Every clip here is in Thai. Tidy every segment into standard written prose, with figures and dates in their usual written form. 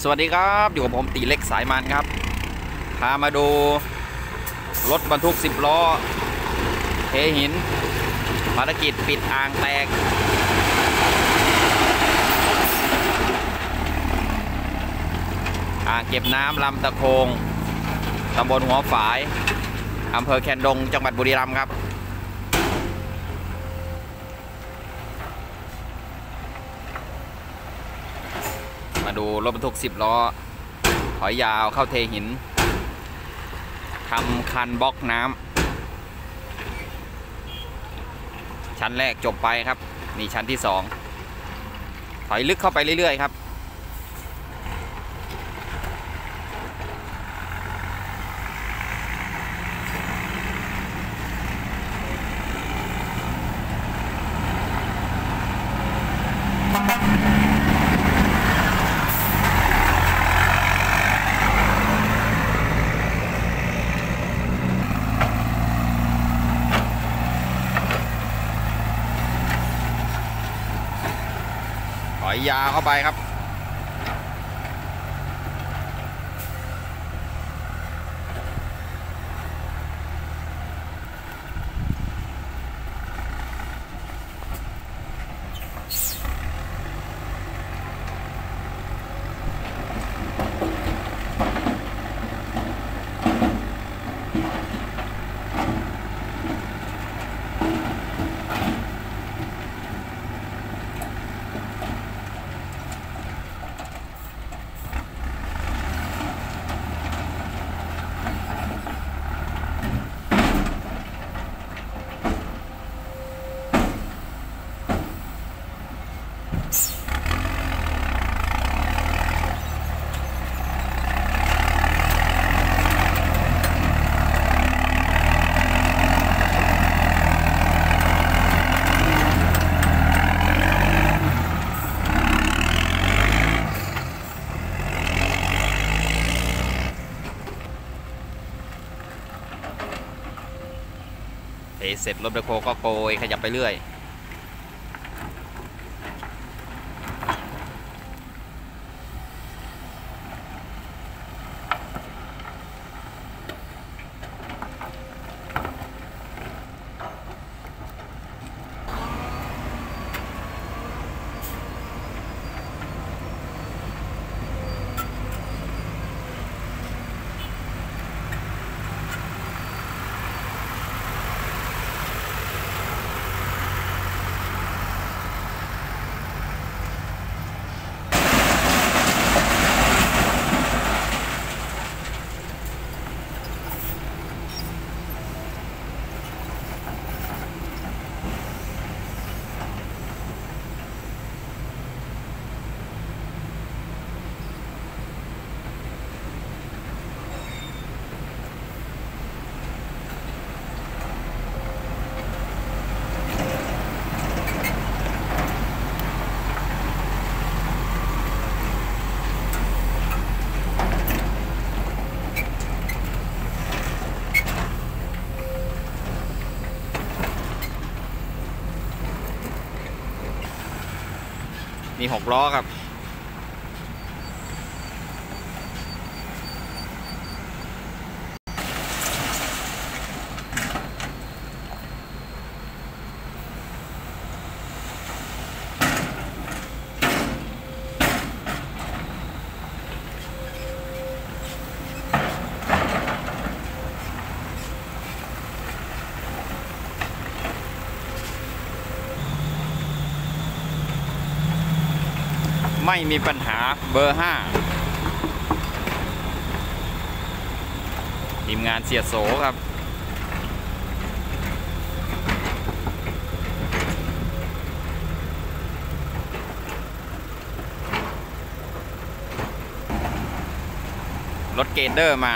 สวัสดีครับอยู่กับผมตีเล็กสายมันครับพามาดูรถบรรทุก10 ล้อเทหินภารกิจปิดอ่างแตกอ่างเก็บน้ำลำตะโคงตำบลหัวฝายอำเภอแคนดงจังหวัดบุรีรัมย์ครับมาดูรถบรรทุก10 ล้อถอยยาวเข้าเทหินทำคันบล็อกน้ำชั้นแรกจบไปครับนี่ชั้นที่2ถอยลึกเข้าไปเรื่อยๆครับถอยยาวเข้าไปครับเสร็จรถแบคโฮก็โกยขยับไปเรื่อยมี6 ล้อครับไม่มีปัญหาเบอร์ 5ทีมงานเสียโสครับรถเกรดเดอร์มา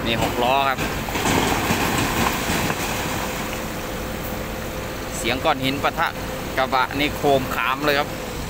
นี่6 ล้อครับเสียงก้อนหินปะทะกระบะนี่โคมขามเลยครับ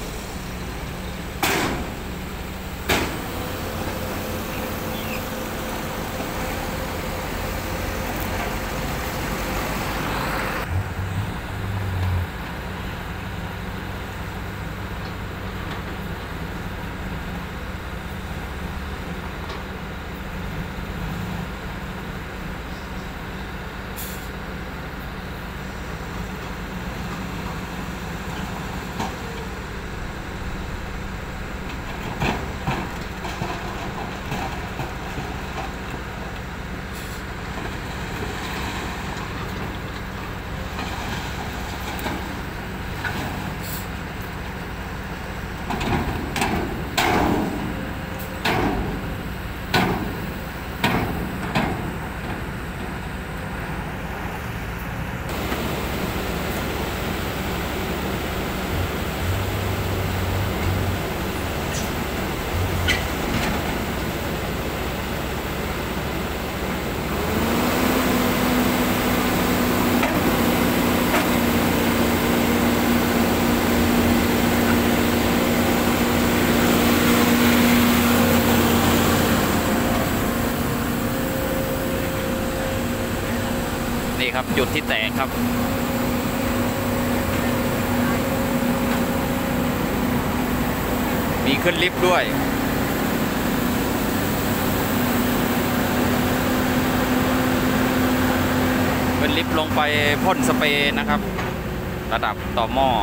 นี่ครับจุดที่แตกครับมีขึ้นลิฟต์ด้วยขึ้นลิฟต์ลงไปพ่นสเปรย์นะครับระดับต่อหม้อ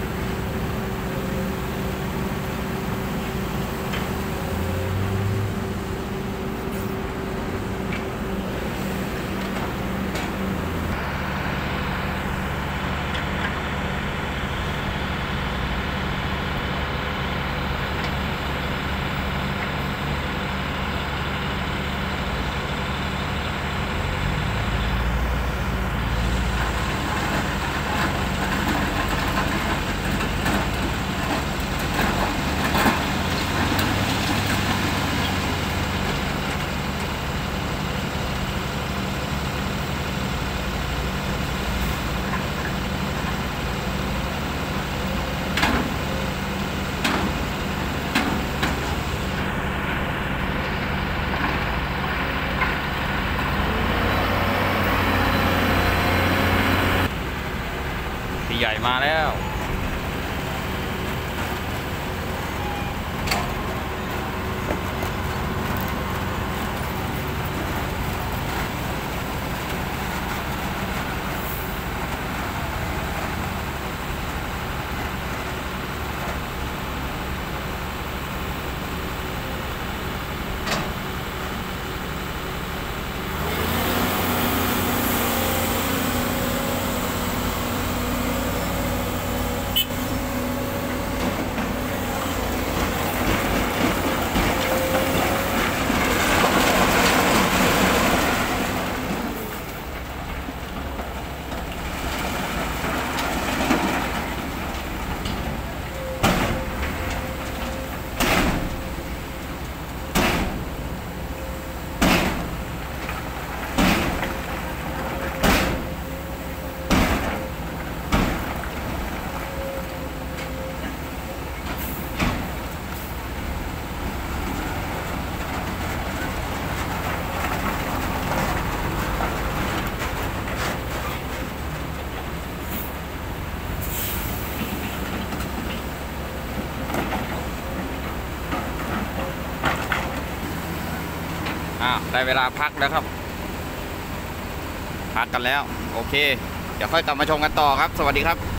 ใหญ่มาแล้วได้เวลาพักแล้วครับพักกันแล้วโอเคเดี๋ยวค่อยกลับมาชมกันต่อครับสวัสดีครับ